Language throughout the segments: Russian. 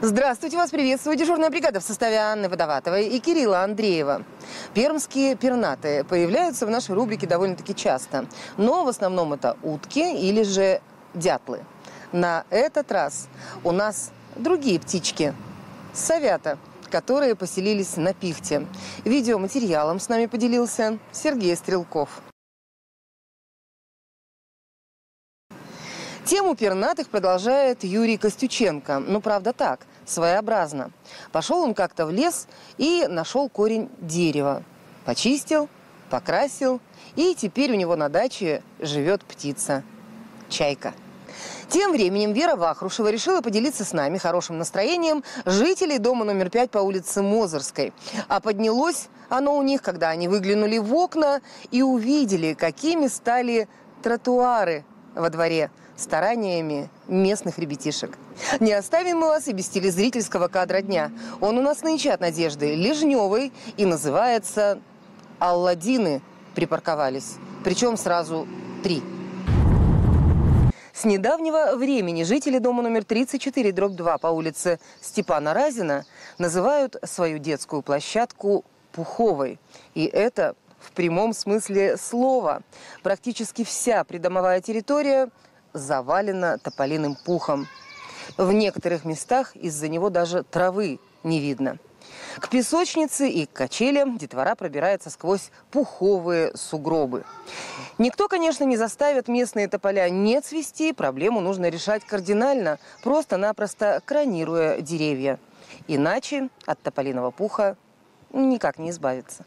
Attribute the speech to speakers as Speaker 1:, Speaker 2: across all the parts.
Speaker 1: Здравствуйте, вас приветствует дежурная бригада в составе Анны Водоватовой и Кирилла Андреева. Пермские пернатые появляются в нашей рубрике довольно-таки часто, но в основном это утки или же дятлы. На этот раз у нас другие птички – совята, которые поселились на пихте. Видеоматериалом с нами поделился Сергей Стрелков. Тему пернатых продолжает Юрий Костюченко. Ну, правда так, своеобразно. Пошел он как-то в лес и нашел корень дерева. Почистил, покрасил, и теперь у него на даче живет птица – чайка. Тем временем Вера Вахрушева решила поделиться с нами хорошим настроением жителей дома номер 5 по улице Мозырской. А поднялось оно у них, когда они выглянули в окна и увидели, какими стали тротуары во дворе стараниями местных ребятишек. Не оставим мы вас и без телезрительского кадра дня. Он у нас нынче от Надежды Лежневой и называется «Алладины припарковались». Причем сразу 3. С недавнего времени жители дома номер 34/2 по улице Степана Разина называют свою детскую площадку «Пуховой». И это в прямом смысле слова. Практически вся придомовая территория завалена тополиным пухом. В некоторых местах из-за него даже травы не видно. К песочнице и к качелям детвора пробирается сквозь пуховые сугробы. Никто, конечно, не заставит местные тополя не цвести. Проблему нужно решать кардинально, просто-напросто кронируя деревья. Иначе от тополиного пуха никак не избавиться.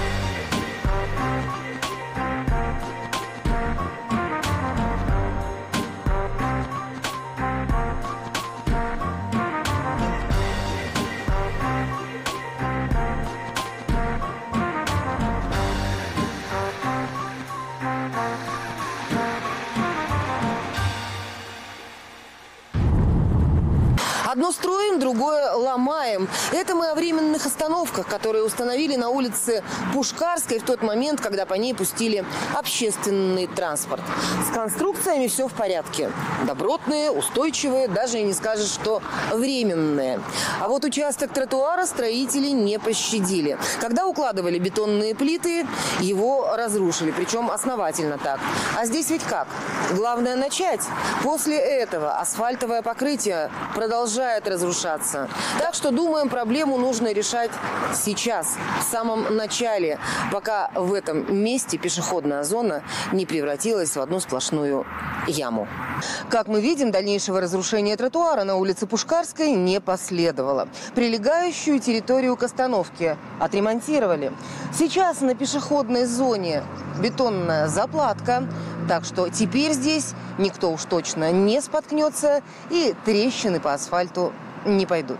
Speaker 1: Одно строим, другое ломаем. Это мы о временных остановках, которые установили на улице Пушкарской в тот момент, когда по ней пустили общественный транспорт. С конструкциями все в порядке. Добротные, устойчивые, даже и не скажешь, что временные. А вот участок тротуара строители не пощадили. Когда укладывали бетонные плиты, его разрушили, причем основательно так. А здесь ведь как? Главное начать. После этого асфальтовое покрытие продолжает разрушаться. Так что, думаем, проблему нужно решать сейчас, в самом начале, пока в этом месте пешеходная зона не превратилась в одну сплошную яму. Как мы видим, дальнейшего разрушения тротуара на улице Пушкарской не последовало. Прилегающую территорию к остановке отремонтировали. Сейчас на пешеходной зоне бетонная заплатка, так что теперь здесь никто уж точно не споткнется и трещины по асфальту не пойдут.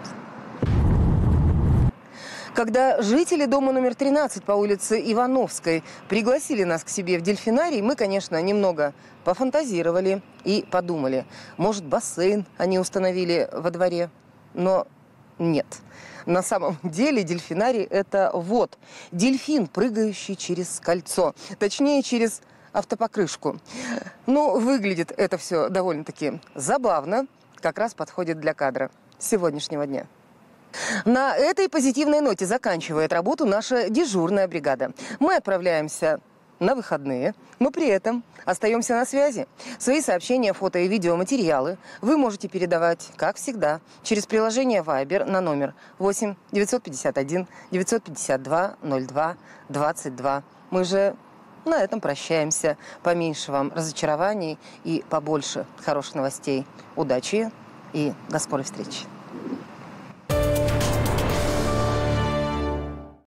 Speaker 1: Когда жители дома номер 13 по улице Ивановской пригласили нас к себе в дельфинарий, мы, конечно, немного пофантазировали и подумали, может, бассейн они установили во дворе, но нет. На самом деле дельфинарий – это вот дельфин, прыгающий через кольцо, точнее, через автопокрышку. Ну, выглядит это все довольно-таки забавно, как раз подходит для кадра сегодняшнего дня. На этой позитивной ноте заканчивает работу наша дежурная бригада. Мы отправляемся на выходные, но при этом остаемся на связи. Свои сообщения, фото и видеоматериалы вы можете передавать, как всегда, через приложение Viber на номер 8 951 952 02 22. Мы же на этом прощаемся. Поменьше вам разочарований и побольше хороших новостей. Удачи и до скорой встречи.